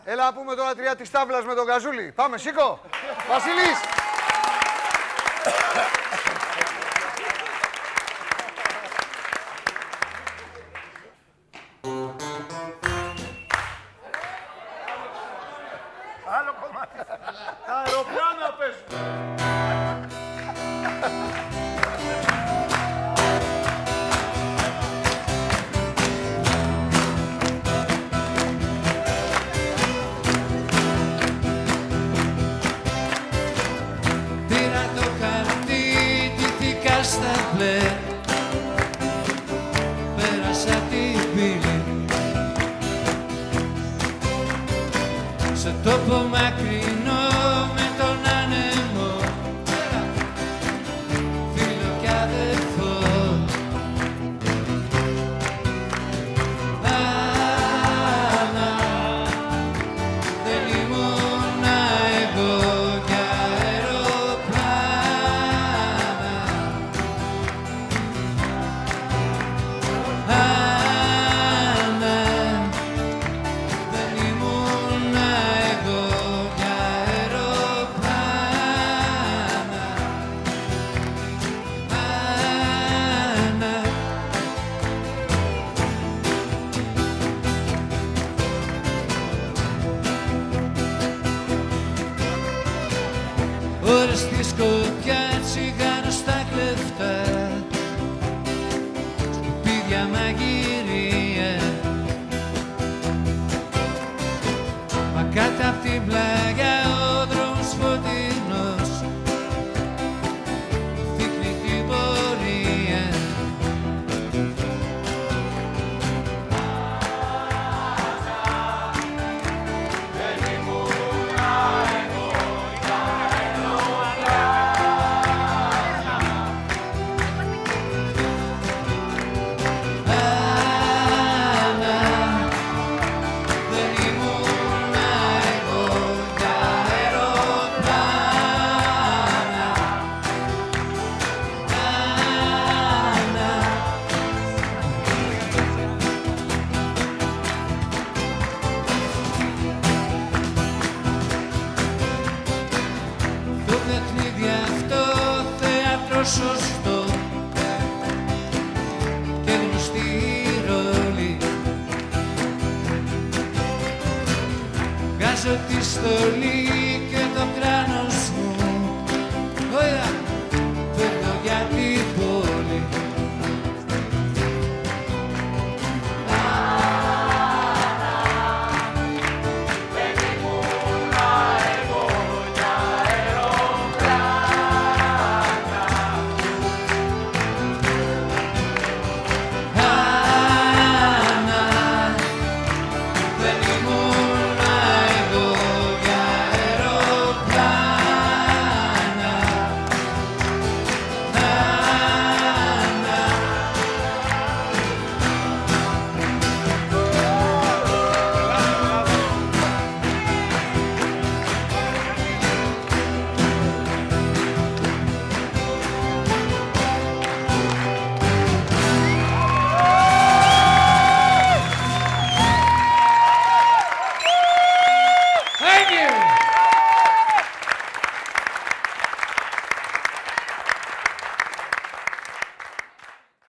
Έλα να πούμε τώρα 3 της τάβλας με τον Καζούλη. Πάμε, σήκω. Βασίλης. Άλλο κομμάτι. Τα αεροπλάνα παίζουν. Πήρα το χαρτί, ντύθηκα στα μπλε, πέρασα την πύλη σε τόπο μακρινό με τον άνεμο, φίλο κι αδερφό. Άννα, δεν ήμουνα εγώ κι αεροπλάνα. Άννα, δεν ήμουνα εγώ κι αεροπλάνα. Άννα, ώρες στη σκοπιά, τσιγάρο στα κλεφτά, σκουπίδια μαγειρία, μα κάτω απ' την πλάγια ο δρόμος φωτεινός δείχνει την πορεία. Άννα, δεν ήμουνα εγώ κι αεροπλάνα. Άννα, το παιχνίδι αυτό θέατρο σωστό και γνωστή ρόλη. Βγάζω τη στολή